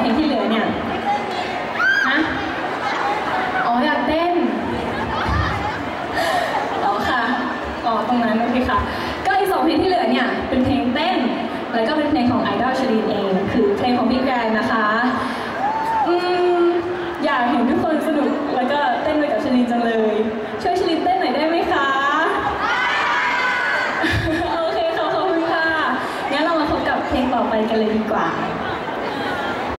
งที่เหลือเนี่ยฮะอ๋ออยากเต้นอ๋อค่ะอ๋อตรงนั้นโอเคค่ะก็อีก2เพลงที่เหลือเนี่ยเป็นเพลงเต้นแล้วก็เป็นเพลงของไอดอลชลีนเองคือเพลงของพี่แกรนนะคะอยากเห็นทุกคนสนุกแล้วก็เต้นไปกับชลีนจังเลยช่วยชลีนเต้นหน่อยได้ไหมคะโอเคค่ะขอบคุณค่ะงั้นเรามาพบกับเพลงต่อไปกันเลยดีกว่า